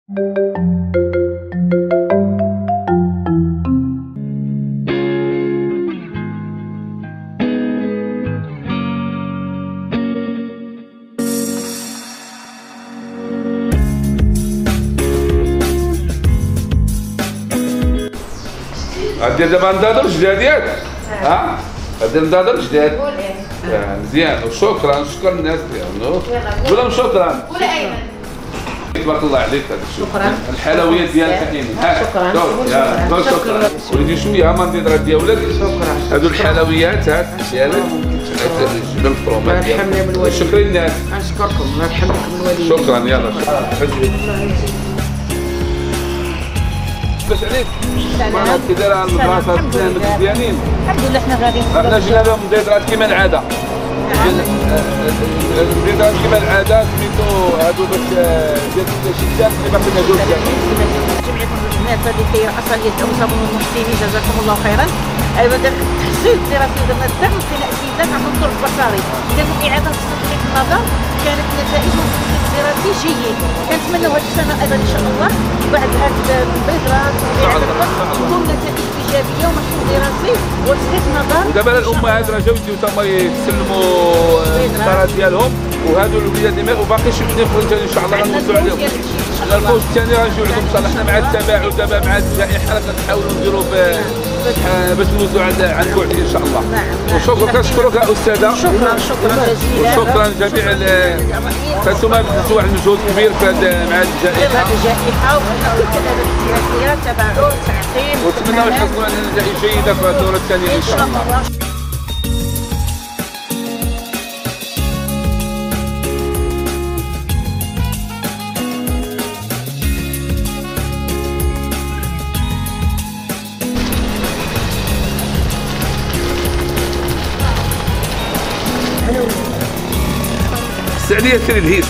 غدير دابا ندادر جداد ياك؟ ها؟ غدير ندادر جداد؟ مزيان وشكرا شكرا الناس ديالنا قول لهم شكرا ولا ايمن تبارك الله عليك. شكرا الحلويات ديالك كاينين شكرا شكرا وليدي شويه ما ندير ديالك شكرا هادو الحلويات ديالك جبن الفروماج ديالك شكرا الناس نشكركم الله يرحمكم الوالدين شكرا يلا باش عليك كي دايره المدرسه مزيانين الحمد لله حنا غاديين حنا جينا لهم مديرات كيما العاده المديرات كيما العاده سميتو هادو باش ديال الشتات اللي ما كنا جوج جمعيه البنات اللي كيرأسها هي ابو صابون المحسنين جزاكم الله خيرا. ايوا داك التحصيل الدراسي درنا الدعم فينا اسيدات عن الدور البصري درنا اعاده تصحيح النظر كانت نتائج الدراسي جيد. كنتمنوا هذه السنه ايضا ان شاء الله بعد هذه البذره تكون نتائج ايجابيه ومشروع دراسي وتصحيح النظر. ودابا الامهات راه جاو يديو تما يسلموا القرارات ديالهم وهادو الوليدات ديما وباقي شي وحدين اخرين ثاني ان شاء الله غنوزعوا عليهم. الفوز الثاني غنجيو لكم ان شاء الله. حنا مع التباعد دابا مع الجائحه راه كنحاولوا نديروا باش نوزعوا عن بعد ان شاء الله. وشكرا كنشكرك يا استاذه. شكرا جزيلا. وشكرا جميع فانتم بذلتوا واحد المجهود كبير مع الجائحه. الجائحه والتدابير تباعد تعقيم ونتمنوا نحصلوا على نتائج جيده في الدوره الثانيه ان شاء الله. سعديه سيري الهيس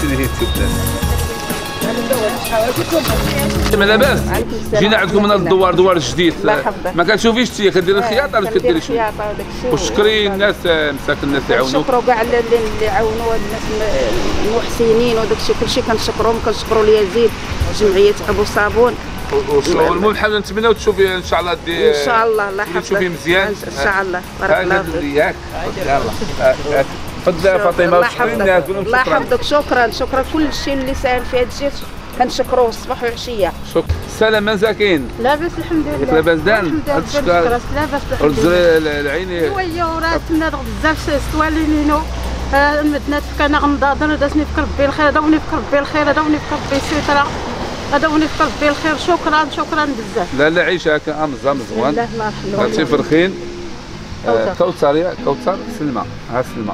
ما لاباس جينا عندكم من الدوار دوار جديد ما كتشوفيش انت كدير الخياطه ولا كديري شنو وشكري الناس مساكن الناس اللي عاونوك شكروا كاع اللي عاونوا الناس المحسنين وداك الشيء كلشي كنشكرهم كنشكروا اليزيد جمعيه ابو صابون. والمهم حنا نتمناو تشوفي ان شاء الله ان شاء الله الله يحفظك تشوفي مزيان ان شاء الله بارك الله فيك ياك يلا تفضل فاطمه وشكرا الناس الله يحفظك شكرا كل شيء اللي ساهم في هذا الشيء كنشكروه الصباح والعشيه. شكرا سلام مساكين لاباس الحمد لله لاباس دان لاباس العيني ويا وراه كنا بزاف سوالينينو المدنات كان غنضاضر دازني في ربي الخير داوني في ربي الخير داوني في ربي الستره داوني في ربي الخير شكرا بزاف. لا عيش هكا امزه مزوان الله يرحمه هاتي فرخين كوثر سلمى ها سلمى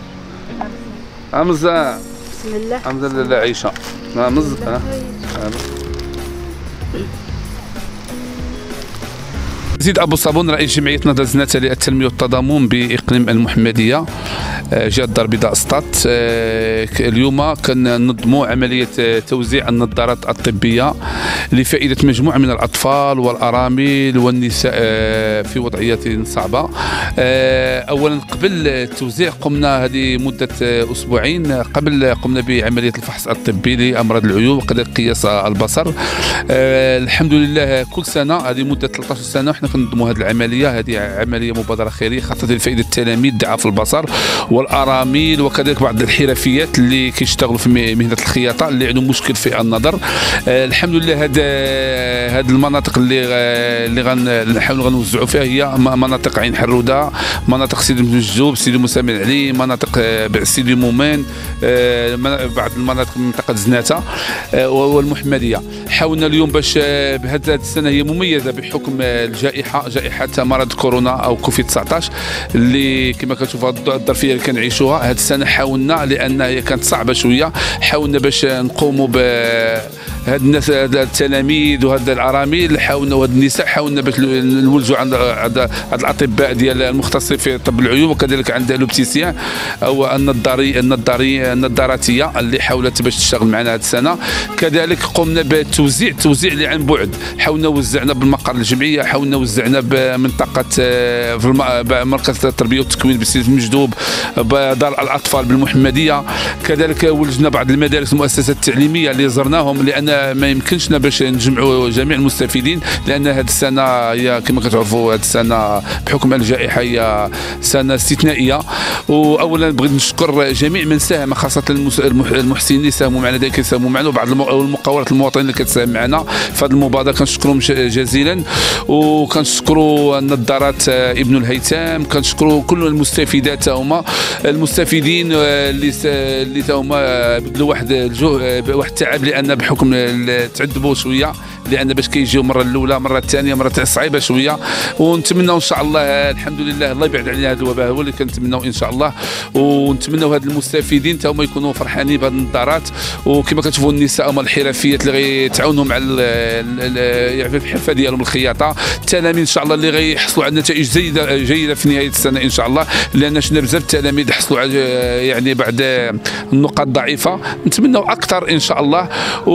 امزه بسم الله امزه لا عيشه امز زيد ابو صابون رئيس جمعيه نهضه الزناتة للتنميه والتضامن باقليم المحمديه جهه الدار البيضاء سطات. اليوم كننظموا عمليه توزيع النظارات الطبيه لفائده مجموعه من الاطفال والارامل والنساء في وضعيه صعبه. اولا قبل التوزيع قمنا هذه مده اسبوعين قبل قمنا بعمليه الفحص الطبي لامراض العيون وكذلك قياس البصر. الحمد لله كل سنه هذه مده 13 سنه وحنا كنظموا هذه العمليه. هذه عمليه مبادره خيريه خاصه لفائده التلاميذ ضعاف البصر والارامل وكذلك بعض الحرفيات اللي كيشتغلوا في مهنه الخياطه اللي عندهم مشكل في النظر. الحمد لله هذه المناطق اللي غنحاولوا غنوزعوا فيها هي مناطق عين حروده، مناطق سيدي مجذوب، سيدي موسى بن علي، مناطق سيدي مومان، بعض المناطق من منطقه زناتة والمحمديه. حاولنا اليوم باش بهذه السنه هي مميزه بحكم الجائحه جائحه مرض كورونا او كوفيد 19 اللي كما كتشوفوا الظرفيه اللي كنعيشوها هذه السنه. حاولنا لان هي كانت صعبه شويه حاولنا باش نقوموا هاد الناس هاد التلاميذ وهاد الارامل حاولنا وهاد النساء حاولنا باش نولجوا عند الاطباء ديال المختصين في طب العيون وكذلك عند لوبتيسيان او النظاراتيه اللي حاولت باش تشتغل معنا هاد السنه. كذلك قمنا بالتوزيع اللي عن بعد. حاولنا وزعنا بالمقر الجمعيه، حاولنا وزعنا بمنطقه في مركز التربيه والتكوين بسيف مجدوب، بدار الاطفال بالمحمديه، كذلك ولجنا بعض المدارس والمؤسسات التعليميه اللي زرناهم، لان ما يمكنشنا باش نجمعوا جميع المستفيدين، لان هذه السنه هي كما كتعرفوا هذه السنه بحكم الجائحه هي سنه استثنائيه. واولا بغيت نشكر جميع من ساهم، خاصه المحسنين اللي ساهموا معنا دائما كيساهموا معنا، وبعض المقاولات المواطنين اللي كتساهم معنا في هذه المبادره كنشكرهم جزيلا. وكنشكروا النظارات ابن الهيثم، كنشكروا كل المستفيدات هما المستفيدين اللي هما بذلوا واحد التعب، لان بحكم تعذبوا شويه، لان باش كيجيو مره الاولى مره الثانيه مره صعيبه شويه. ونتمنوا ان شاء الله الحمد لله الله يبعد علينا هذا الوباء، هو اللي كنتمنوا ان شاء الله. ونتمنوا هاد المستفيدين حتى هما يكونوا فرحانين بهذه النظارات. وكما كتشوفوا النساء هما الحرفيات اللي غيتعاونهم على الحرفه ديالهم الخياطه. التلاميذ ان شاء الله اللي غيحصلوا على نتائج جيده في نهايه السنه ان شاء الله، لان شفنا بزاف التلاميذ حصلوا يعني بعد النقاط ضعيفه. نتمنوا اكثر ان شاء الله.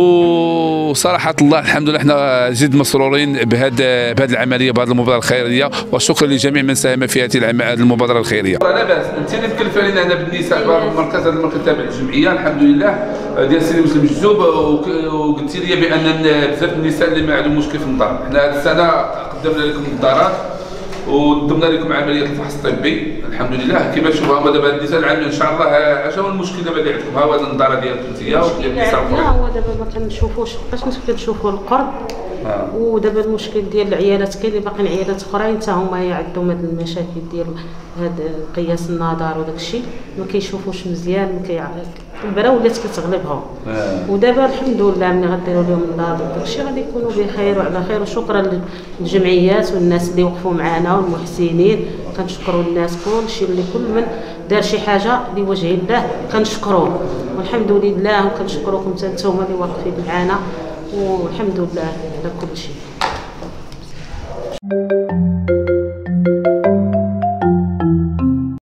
وصراحه الله الحمد لله احنا جد مسرورين بهذه العمليه، بهذه المبادره الخيريه، وشكرا لجميع من ساهم في هذه المبادره الخيريه. لا باس انت اللي تكلف علينا هنا بالنساء المركز تابع للجمعيه الحمد لله ديال سيدي مسلم الجذوب، وقلتي لي بان بزاف النساء اللي ما عندهم مشكل في النظر. حنا هذه السنه قدمنا لكم النظارات ودمنا لكم عمليه الفحص الطبي الحمد لله. كما تشوفوا هما دابا النساء العاملين ان شاء الله. اش هو المشكل دابا اللي عندكم؟ ها هو النظاره ديالكم انتيا وديال النساء الاخرين. هو دابا ما كنشوفوش، بقاش كنشوفوا القرب. ودابا المشكل ديال العيالات كاين اللي باقيين عيالات اخرين حتى هما عندهم هاد المشاكل ديال هاد قياس النظر وداك الشيء، ما كيشوفوش مزيان، ما كيعرف البرا ولات كتغلبهم. ودابا الحمد لله ملي غديروا لهم النظر وداك الشيء غادي يكونوا بخير وعلى خير. وشكرا للجمعيات والناس اللي وقفوا معنا والمحسنين، كنشكروا الناس كلشي اللي كل من دار شي حاجه لوجه الله كنشكروه والحمد لله. وكنشكروكم حتى نتوما اللي واقفين معنا، والحمد لله على كل شيء.